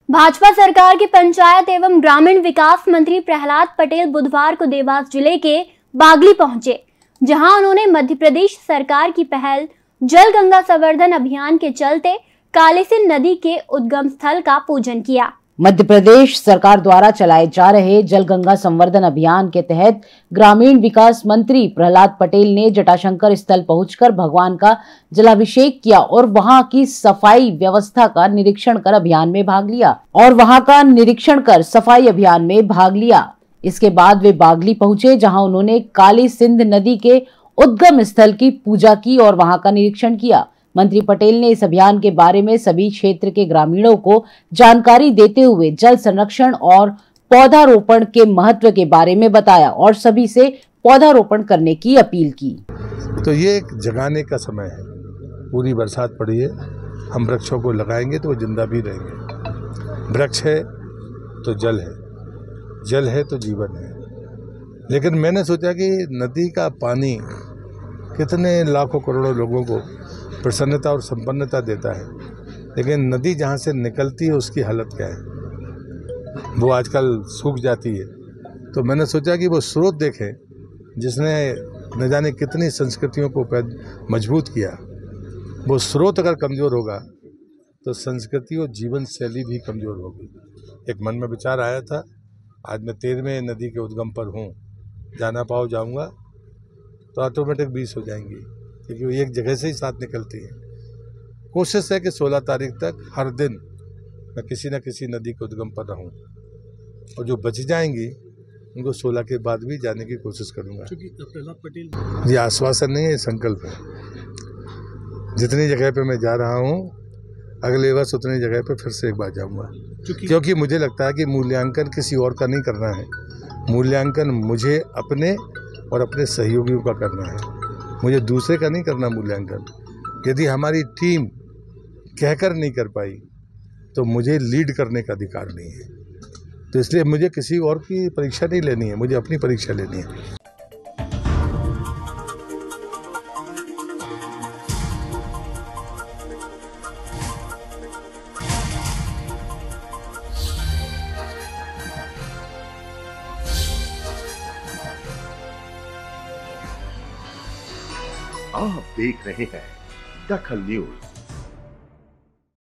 भाजपा सरकार के पंचायत एवं ग्रामीण विकास मंत्री प्रहलाद पटेल बुधवार को देवास जिले के बागली पहुंचे, जहां उन्होंने मध्य प्रदेश सरकार की पहल जल गंगा संवर्धन अभियान के चलते कालीसिंध नदी के उद्गम स्थल का पूजन किया। मध्य प्रदेश सरकार द्वारा चलाए जा रहे जल गंगा संवर्धन अभियान के तहत ग्रामीण विकास मंत्री प्रहलाद पटेल ने जटाशंकर स्थल पहुंचकर भगवान का जलाभिषेक किया और वहां की सफाई व्यवस्था का निरीक्षण कर अभियान में भाग लिया। इसके बाद वे बागली पहुंचे, जहां उन्होंने कालीसिंध नदी के उद्गम स्थल की पूजा की और वहां का निरीक्षण किया। मंत्री पटेल ने इस अभियान के बारे में सभी क्षेत्र के ग्रामीणों को जानकारी देते हुए जल संरक्षण और पौधारोपण के महत्व के बारे में बताया और सभी से पौधारोपण करने की अपील की। तो ये एक जगाने का समय है। पूरी बरसात पड़ी है, हम वृक्षों को लगाएंगे तो वो जिंदा भी रहेंगे। वृक्ष है तो जल है, जल है तो जीवन है। लेकिन मैंने सोचा कि नदी का पानी कितने लाखों करोड़ों लोगों को प्रसन्नता और संपन्नता देता है, लेकिन नदी जहाँ से निकलती है उसकी हालत क्या है? वो आजकल सूख जाती है। तो मैंने सोचा कि वो स्रोत देखें जिसने न जाने कितनी संस्कृतियों को मजबूत किया। वो स्रोत अगर कमज़ोर होगा तो संस्कृति और जीवन शैली भी कमज़ोर होगी। एक मन में विचार आया था, आज मैं 13वें नदी के उद्गम पर हूँ, जाना पाओ जाऊँगा तो ऑटोमेटिक 20 हो जाएंगी, क्योंकि वो एक जगह से ही साथ निकलती है। कोशिश है कि 16 तारीख तक हर दिन मैं किसी न किसी नदी के उद्गम पर रहूं और जो बच जाएंगी उनको 16 के बाद भी जाने की कोशिश करूंगा। प्रहलाद पटेल ये आश्वासन नहीं है, संकल्प है। जितनी जगह पे मैं जा रहा हूं, अगले वर्ष उतनी जगह पे फिर से एक बार जाऊंगा, क्योंकि मुझे लगता है कि मूल्यांकन किसी और का नहीं करना है। मूल्यांकन मुझे अपने और अपने सहयोगियों का करना है, मुझे दूसरे का नहीं करना मूल्यांकन। यदि हमारी टीम कहकर नहीं कर पाई तो मुझे लीड करने का अधिकार नहीं है। तो इसलिए मुझे किसी और की परीक्षा नहीं लेनी है, मुझे अपनी परीक्षा लेनी है। आप देख रहे हैं दखल न्यूज।